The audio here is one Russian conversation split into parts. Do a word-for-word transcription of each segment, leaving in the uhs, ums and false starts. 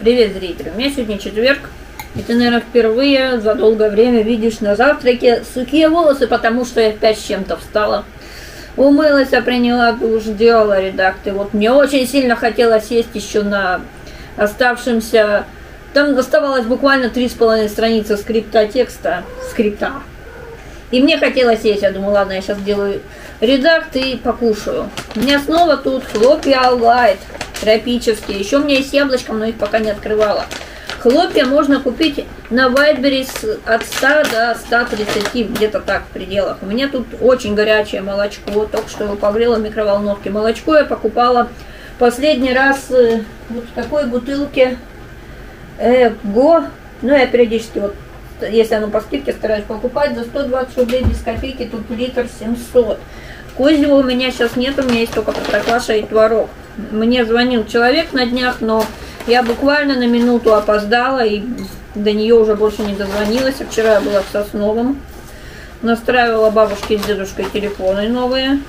Привет, зрители! У меня сегодня четверг, и ты, наверное, впервые за долгое время видишь на завтраке сухие волосы, потому что я в пять с чем-то встала. Умылась, а приняла душ, делала редакты. Вот мне очень сильно хотелось сесть еще на оставшемся... Там оставалось буквально три с половиной страницы скрипта текста. Скрипта. И мне хотелось сесть. Я думаю, ладно, я сейчас делаю редакт и покушаю. У меня снова тут хлопья Аллайт. Тропические. Еще у меня есть яблочком, но их пока не открывала. Хлопья можно купить на Wildberries от ста до ста тридцати, где-то так в пределах. У меня тут очень горячее молочко, только что его погрела в микроволновке. Молочко я покупала последний раз э, вот в такой бутылке Эго. Ну, я периодически, вот, если оно по скидке, стараюсь покупать за сто двадцать рублей без копейки, тут литр семьсот. Козьего у меня сейчас нет, у меня есть только простокваша и творог. Мне звонил человек на днях, но я буквально на минуту опоздала и до нее уже больше не дозвонилась. Вчера я была в Сосновом, настраивала бабушке с дедушкой телефоны новые.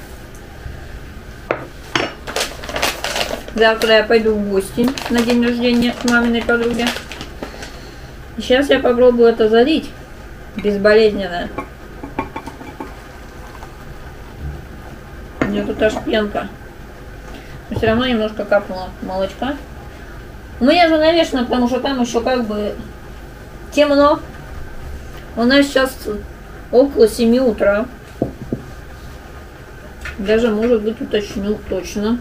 Завтра я пойду в гости на день рождения к маминой подруге. Сейчас я попробую это залить безболезненно. У меня тут аж пенка. Но все равно немножко капнуло молочка. У меня занавешено, потому что там еще как бы темно. У нас сейчас около семи утра. Даже, может быть, уточню точно.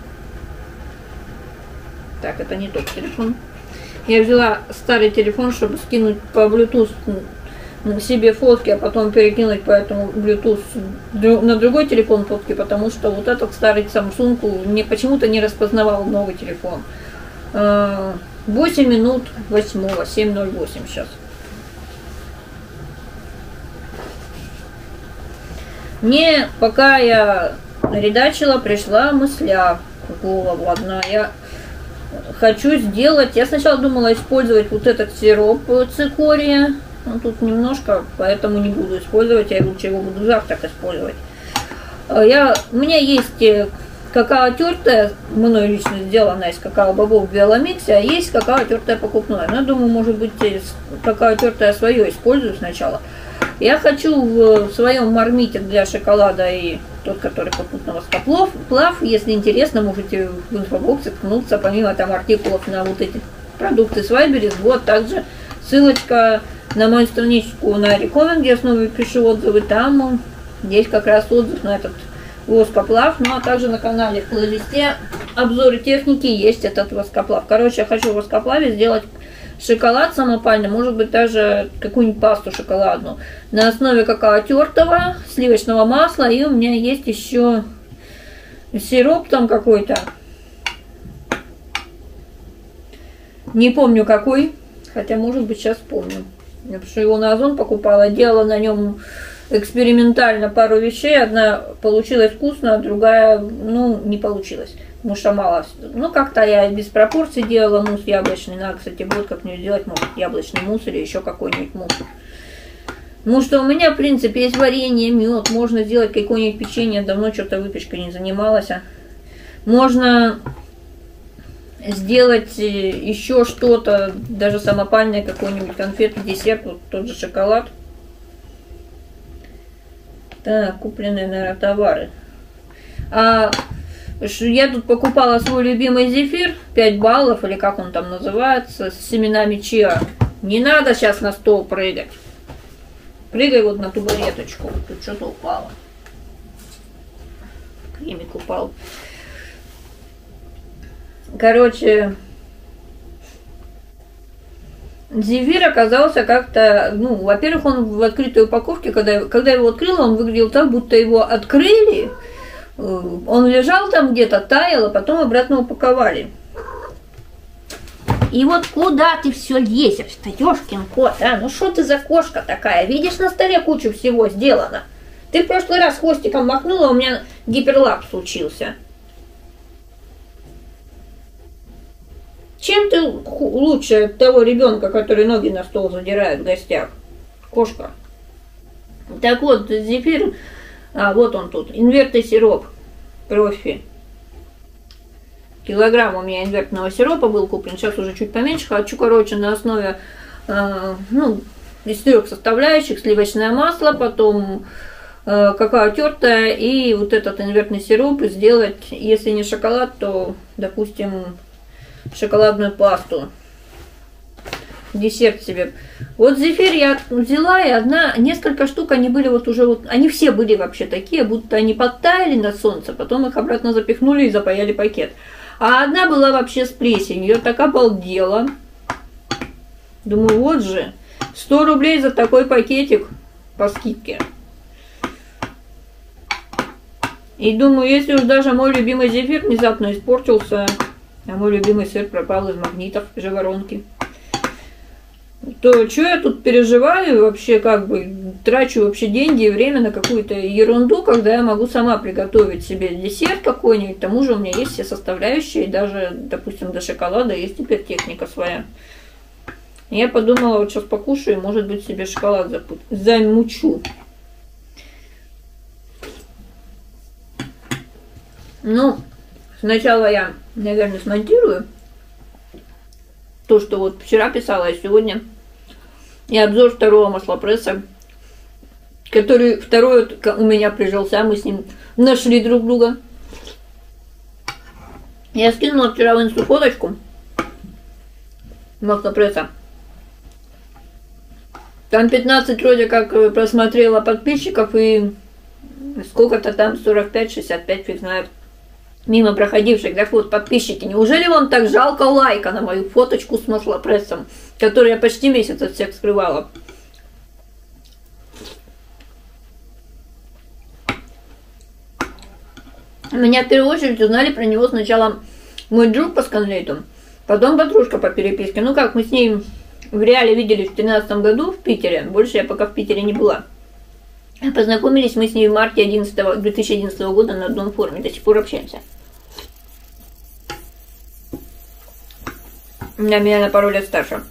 Так, это не тот телефон. Я взяла старый телефон, чтобы скинуть по Bluetooth себе фотки, а потом перекинуть по этому Bluetooth на другой телефон фотки, потому что вот этот старый Samsung мне почему-то не распознавал новый телефон. восемь минут восьмого, семь ноль восемь сейчас. Мне, пока я редачила, пришла мысля в голову одна. Я хочу сделать, я сначала думала использовать вот этот сироп цикория. Ну, тут немножко, поэтому не буду использовать, я лучше его буду завтрак использовать. Я, у меня есть какао тертая, мной лично сделанная из какао-бобов в Биоломиксе, а есть какао тертая покупное. Но я думаю, может быть, какао тертое свое использую сначала. Я хочу в своем мармите для шоколада и тот, который попутно воскоплав, плав, если интересно, можете в инфобоксе ткнуться, помимо там артикулов на вот эти продукты с Wildberries, вот также ссылочка на мою страничку на Recommend, где я снова пишу отзывы, там есть как раз отзыв на этот воскоплав, ну а также на канале в плейлисте обзоры техники есть этот воскоплав. Короче, я хочу в воскоплаве сделать шоколад самопальный, может быть даже какую-нибудь пасту шоколадную на основе какао тертого, сливочного масла, и у меня есть еще сироп там какой-то, не помню какой, хотя может быть сейчас помню. Я потому что его на Озон покупала, делала на нем экспериментально пару вещей. Одна получилась вкусно, а другая, ну, не получилась. Потому что мало. Ну, как-то я без пропорций делала мусс яблочный. Надо, кстати, будет как-нибудь сделать, может, яблочный мусс или еще какой-нибудь мусс. Ну, что у меня, в принципе, есть варенье, мед. Можно сделать какое-нибудь печенье. Давно что-то выпечкой не занималась. Можно сделать еще что-то, даже самопальное, какой-нибудь конфет, десерт, вот тот же шоколад. Так, купленные, наверное, товары. А я тут покупала свой любимый зефир, пять баллов, или как он там называется, с семенами чиа. Не надо сейчас на стол прыгать. Прыгай вот на табуреточку. Тут что-то упало. Кремик упал. Короче, зефир оказался как-то, ну, во-первых, он в открытой упаковке, когда, когда я его открыла, он выглядел так, будто его открыли, он лежал там где-то, таял, а потом обратно упаковали. И вот куда ты все лезешь-то, ёшкин кот, а? Ну что ты за кошка такая? Видишь, на столе кучу всего сделано. Ты в прошлый раз хвостиком махнула, у меня гиперлапс случился. Чем ты лучше того ребенка, который ноги на стол задирает в гостях? Кошка. Так вот, зефир, а вот он тут, инвертный сироп, профи. Килограмм у меня инвертного сиропа был куплен, сейчас уже чуть поменьше. Хочу, короче, на основе, э, ну, из трех составляющих: сливочное масло, потом э, какао тертое и вот этот инвертный сироп сделать, если не шоколад, то, допустим, шоколадную пасту. Десерт себе. Вот зефир я взяла, и одна, несколько штук, они были вот уже, вот, они все были вообще такие, будто они подтаяли на солнце, потом их обратно запихнули и запаяли пакет. А одна была вообще с плесенью, я так обалдела. Думаю, вот же, сто рублей за такой пакетик по скидке. И думаю, если уж даже мой любимый зефир внезапно испортился, а мой любимый сыр пропал из магнитов, из воронки, то что я тут переживаю вообще, как бы трачу вообще деньги и время на какую-то ерунду, когда я могу сама приготовить себе десерт какой-нибудь. К тому же у меня есть все составляющие, и даже, допустим, до шоколада есть теперь техника своя. Я подумала, вот сейчас покушаю, может быть, себе шоколад замучу. Ну, сначала я, наверное, смонтирую то, что вот вчера писала, и сегодня. И обзор второго маслопресса, который второй у меня прижился, мы с ним нашли друг друга. Я скинула вчера в инсту фоточку маслопресса. Там пятнадцать вроде как просмотрела подписчиков, и сколько-то там, сорок пять шестьдесят пять, фиг знает, мимо проходивших. Так вот, подписчики, неужели вам так жалко лайка на мою фоточку с маслопрессом, которую я почти месяц от всех скрывала? Меня в первую очередь узнали про него сначала мой друг по сканлейту, потом подружка по переписке. Ну как, мы с ней в реале виделись в тринадцатом году в Питере, больше я пока в Питере не была. Познакомились мы с ней в марте две тысячи одиннадцатого года на одном форуме, до сих пор общаемся. Она меня на пару лет старше.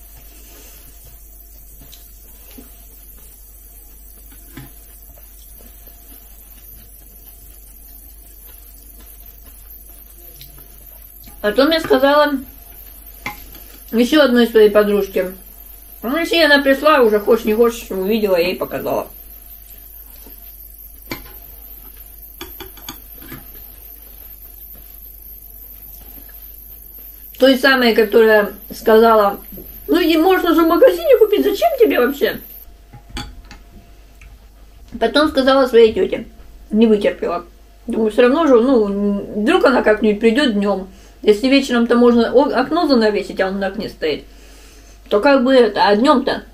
Потом я сказала еще одной своей подружке. Ну, если она пришла, уже хочешь не хочешь, увидела, я ей показала. Той самой, которая сказала, ну и можно же в магазине купить, зачем тебе вообще? Потом сказала своей тете, не вытерпела. Думаю, все равно же, ну, вдруг она как-нибудь придет днем. Если вечером-то можно окно занавесить, а он на окне стоит, то как бы это, а днем-то?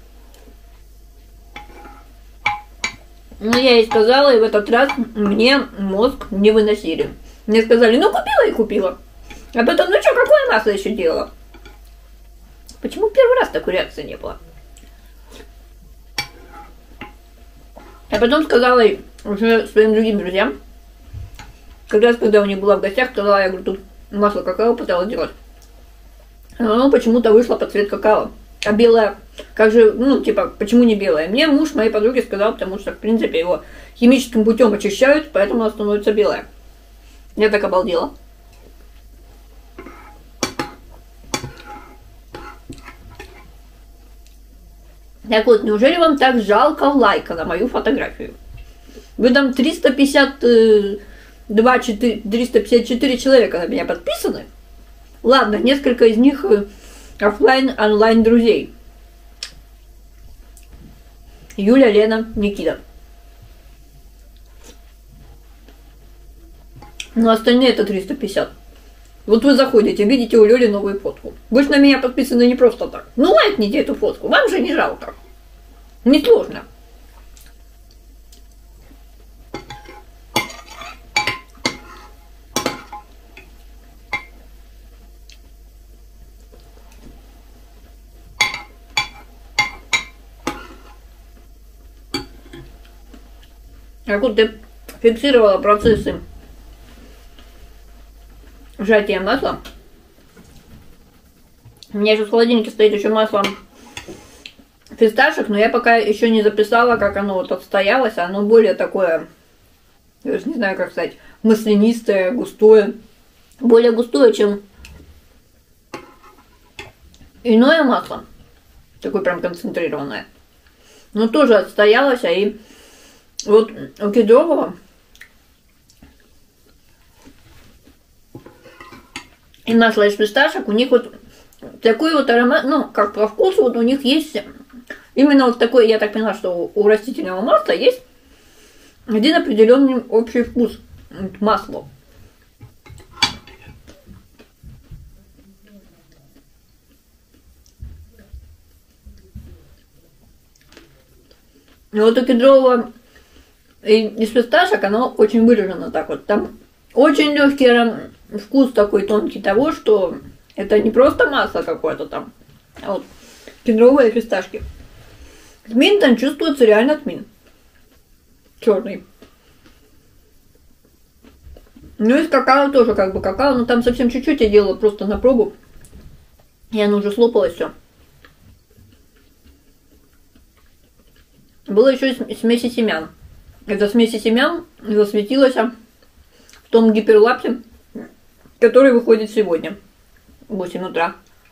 Ну, я ей сказала, и в этот раз мне мозг не выносили. Мне сказали, ну, купила и купила. А потом, ну что, какое масло еще делала? Почему первый раз такой реакции не было? А потом сказала уже своим другим друзьям, как раз когда у них была в гостях, сказала, я говорю, тут масло какао пыталась делать. Оно почему-то вышло под цвет какао. А белое, как же, ну, типа, почему не белое? Мне муж моей подруги сказал, потому что, в принципе, его химическим путем очищают, поэтому оно становится белое. Я так обалдела. Так вот, неужели вам так жалко лайка на мою фотографию? Вы там триста пятьдесят два, триста пятьдесят четыре человека на меня подписаны. Ладно, несколько из них офлайн, онлайн друзей. Юля, Лена, Никита. Но остальные это триста пятьдесят. Вот вы заходите, видите у Лёли новую фотку. Вы же на меня подписаны не просто так. Ну лайкните эту фотку, вам же не жалко. Не сложно. Как вот ты фиксировала процессы сжатия масла. У меня еще в холодильнике стоит еще масло фисташек, но я пока еще не записала, как оно вот отстоялось. Оно более такое, я даже не знаю, как сказать, маслянистое, густое. более густое, чем иное масло. Такое прям концентрированное. Но тоже отстоялось, а и вот у кедрового и масло из фисташек, у них вот такой вот аромат, ну, как по вкусу, вот у них есть именно вот такой, я так поняла, что у растительного масла есть один определенный общий вкус масла. И вот у кедрового из фисташек оно очень выражено так вот. Там очень легкий вкус такой тонкий того, что это не просто масло какое-то там, а вот кедровые фисташки. Тмин там чувствуется реально тмин. Черный. Ну и с какао тоже как бы какао, но там совсем чуть-чуть я делала просто на пробу. И оно уже слопалось все. Было еще и смеси семян. Эта смеси семян засветилась в том гиперлапсе, который выходит сегодня в восемь утра.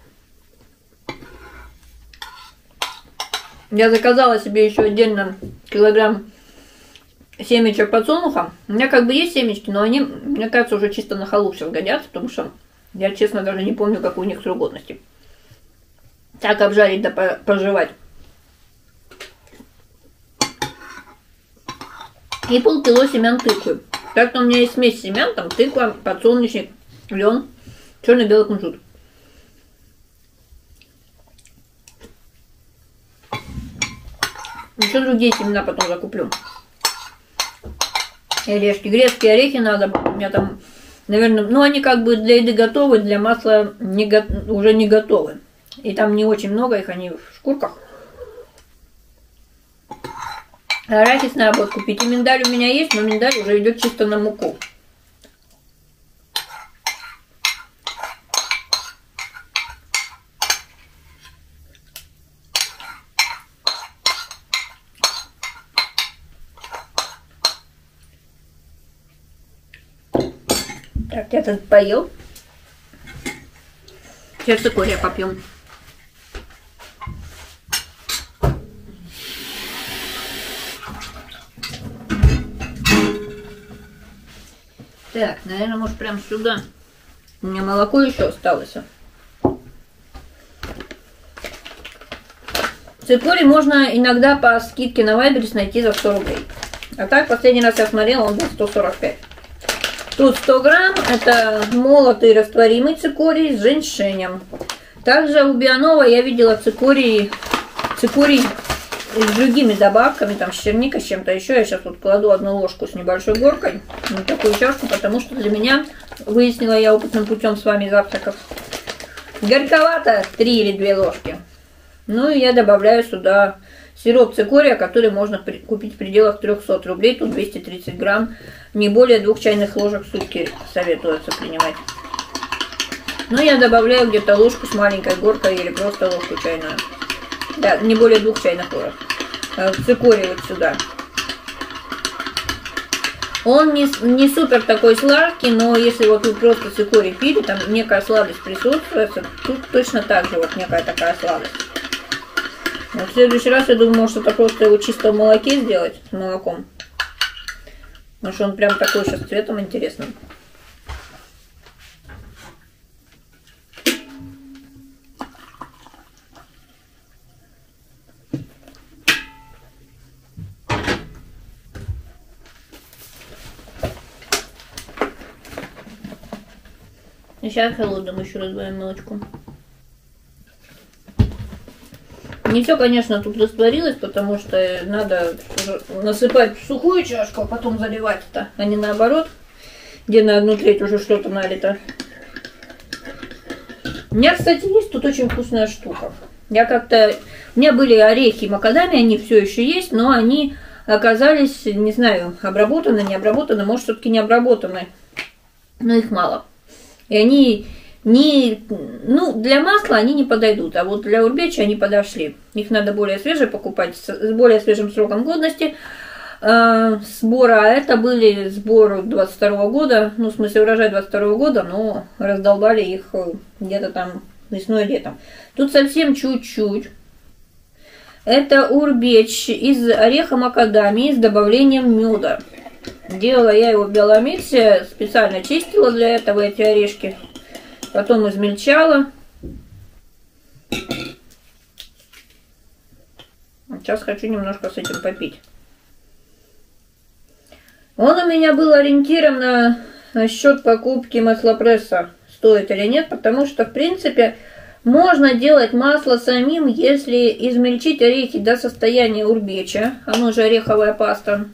Я заказала себе еще отдельно килограмм семечек подсолнуха. У меня как бы есть семечки, но они, мне кажется, уже чисто на халу сейчас годятся, потому что я, честно, даже не помню, какой у них срок годности. Так обжарить да пожевать. И полкило семян тыквы. Так что у меня есть смесь семян, там тыква, подсолнечник, лен, черно-белый кунжут. Еще другие семена потом закуплю. И орешки. Грецкие орехи надо. У меня там, наверное, ну они как бы для еды готовы, для масла не, уже не готовы. И там не очень много их, они в шкурках. Арахис надо будет купить. И миндаль у меня есть, но миндаль уже идет чисто на муку. Так, я тут поел. Сейчас цикория попьем. Так, наверное, может прям сюда. У меня молоко еще осталось. Цикорий можно иногда по скидке на Вайберис найти за сто рублей. А так, последний раз я смотрела, он был сто сорок пять. Тут сто грамм, это молотый растворимый цикорий с женьшенем. Также у Бионова я видела цикорий, цикорий с другими добавками, там с черникой, с чем-то еще. Я сейчас вот кладу одну ложку с небольшой горкой на такую чашку, потому что для меня, выяснила я опытным путем с вами завтраков, горьковато три или две ложки. Ну и я добавляю сюда сироп цикория, который можно купить в пределах трёхсот рублей, тут двести тридцать грамм, не более двух чайных ложек в сутки советуется принимать. Ну я добавляю где-то ложку с маленькой горкой или просто ложку чайную. Да, не более двух чайных ложек. Цикорий вот сюда. Он не, не супер такой сладкий, но если вот вы просто цикорий пили, там некая сладость присутствует, тут точно так же вот некая такая сладость. В следующий раз я думаю, может это просто его чисто в молоке сделать, с молоком. Потому что он прям такой сейчас цветом интересным. И сейчас холодным еще разбавим молочком. Не все, конечно, тут растворилось, потому что надо насыпать в сухую чашку, а потом заливать-то, а не наоборот, где на одну треть уже что-то налито. У меня, кстати, есть тут очень вкусная штука. Я как-то... У меня были орехи макадамия, они все еще есть, но они оказались, не знаю, обработаны, не обработаны, может, все-таки не обработаны, но их мало. И они... Не, ну, для масла они не подойдут, а вот для урбечи они подошли. Их надо более свежие покупать, с более свежим сроком годности. э, сбора. А это были сборы двадцать второго года. Ну, в смысле, урожай двадцать второго года, но раздолбали их где-то там весной и летом. Тут совсем чуть-чуть. Это урбеч из ореха макадамии с добавлением меда. Делала я его в биомиксе, специально чистила для этого эти орешки. Потом измельчала. Сейчас хочу немножко с этим попить. Он у меня был ориентиром на, на счет покупки маслопресса, стоит или нет, потому что, в принципе, можно делать масло самим, если измельчить орехи до состояния урбеча, оно же ореховая паста,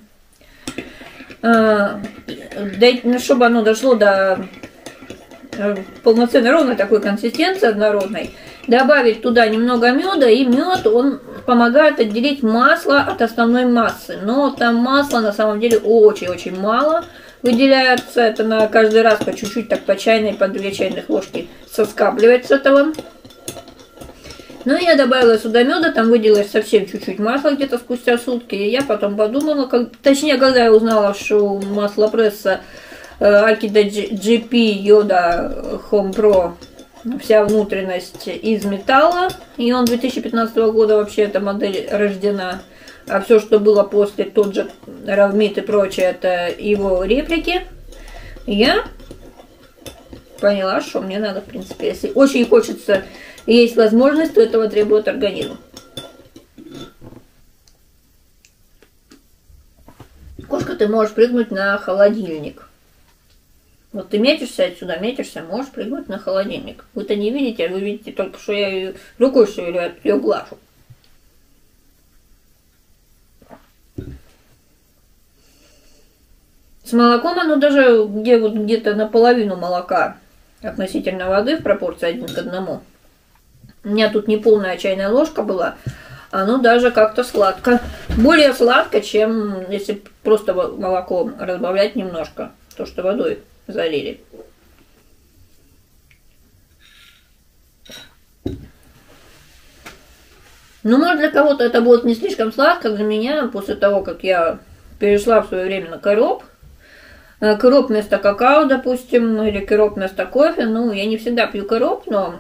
а, чтобы оно дошло до полноценной ровной такой консистенции однородной. Добавить туда немного меда, и мед, он помогает отделить масло от основной массы. Но там масла на самом деле очень-очень мало выделяется. Это на каждый раз по чуть-чуть, так по чайной, по две чайных ложки соскапливать с этого. Ну и я добавила сюда меда, там выделилось совсем чуть-чуть масла где-то спустя сутки. И я потом подумала, как, точнее, когда я узнала, что у маслопресса Акида джи пи Yoda Home Pro вся внутренность из металла, и он две тысячи пятнадцатого года вообще эта модель рождена, а все, что было после, тот же Ravmeet и прочее, это его реплики. Я поняла, что мне надо, в принципе, если очень хочется и есть возможность, то этого требует организм. Кошка, ты можешь прыгнуть на холодильник. Вот ты метишься отсюда, метишься, можешь прыгнуть на холодильник. Вы-то не видите, вы видите только, что я ее рукой шевелю, ее глажу. С молоком оно даже где вот где-то наполовину молока относительно воды в пропорции один к одному. У меня тут не полная чайная ложка была, оно даже как-то сладко. Более сладко, чем если просто молоком разбавлять немножко, то что водой залили. Ну, может, для кого-то это будет не слишком сладко. Для меня, после того, как я перешла в свое время на короп, короп вместо какао, допустим, или короп вместо кофе, ну, я не всегда пью короп, но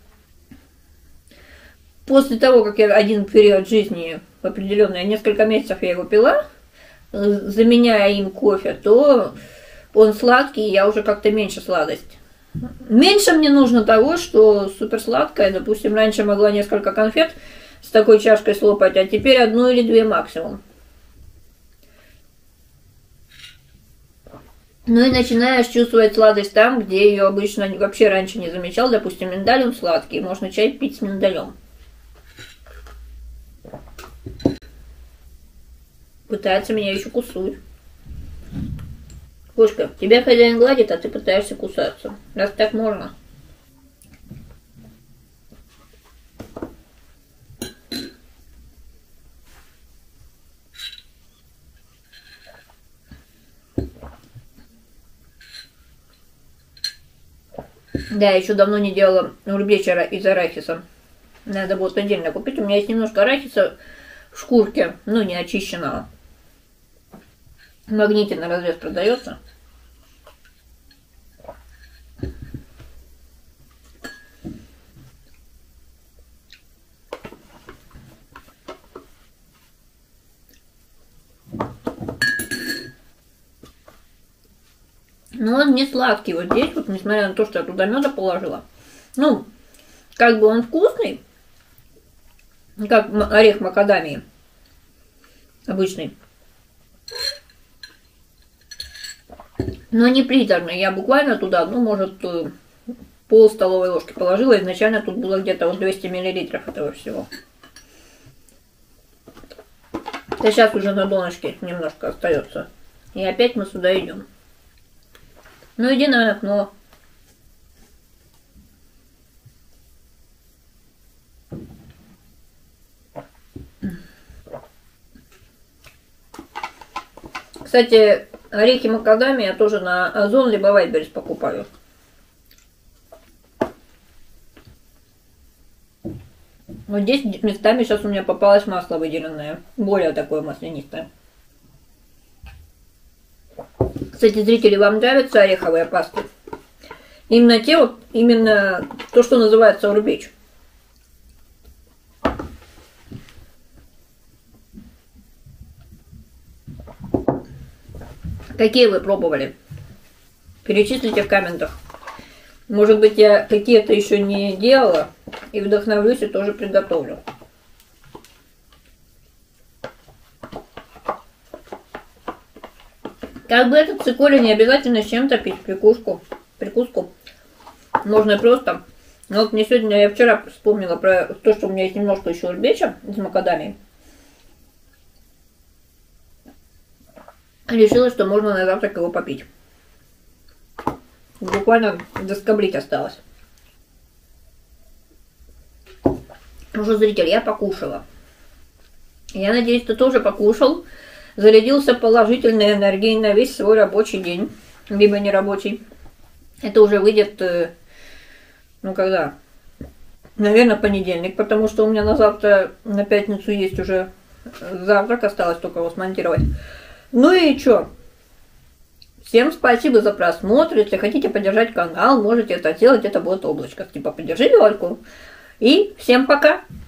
после того, как я один период жизни в определенные несколько месяцев я его пила, заменяя им кофе, то он сладкий, и я уже как-то меньше сладость. Меньше мне нужно того, что супер сладкое. Допустим, раньше могла несколько конфет с такой чашкой слопать, а теперь одну или две максимум. Ну и начинаешь чувствовать сладость там, где ее обычно вообще раньше не замечал. Допустим, миндаль он сладкий, можно чай пить с миндалем. Пытается меня еще кусать. Кошка, тебя хозяин гладит, а ты пытаешься кусаться. Раз так можно. Да, я еще давно не делала урбечера из арахиса. Надо будет отдельно купить. У меня есть немножко арахиса в шкурке, ну не очищенного. В магните на развес продается. Но он не сладкий вот здесь, вот несмотря на то, что я туда меда положила. Ну, как бы он вкусный, как орех макадамии обычный. Но не приторный. Я буквально туда, ну, может, пол столовой ложки положила. Изначально тут было где-то вот двести миллилитров этого всего. А сейчас уже на донышке немножко остается. И опять мы сюда идем. Ну, иди на окно. Кстати, орехи макадамия я тоже на Озон либо Вайтберрис покупаю. Вот здесь местами сейчас у меня попалось масло выделенное. Более такое маслянистое. Кстати, зрители, вам нравятся ореховые пасты? Именно те вот, именно то, что называется урбеч. Какие вы пробовали? Перечислите в комментах. Может быть, я какие-то еще не делала и вдохновлюсь и тоже приготовлю. Как бы этот циколи не обязательно с чем-то пить, прикуску, прикуску. Можно просто. Но вот мне сегодня, я вчера вспомнила про то, что у меня есть немножко еще урбеча из макадамии. Решила, что можно на завтрак его попить. Буквально доскоблить осталось. Ну что, зритель, я покушала. Я надеюсь, ты тоже покушал. Зарядился положительной энергией на весь свой рабочий день. Либо нерабочий. Это уже выйдет, ну когда? Наверное, понедельник. Потому что у меня на завтра, на пятницу есть уже завтрак. Осталось только его смонтировать. Ну и что? Всем спасибо за просмотр. Если хотите поддержать канал, можете это сделать. Это будет облачко. Типа поддержи Лёльку. И всем пока!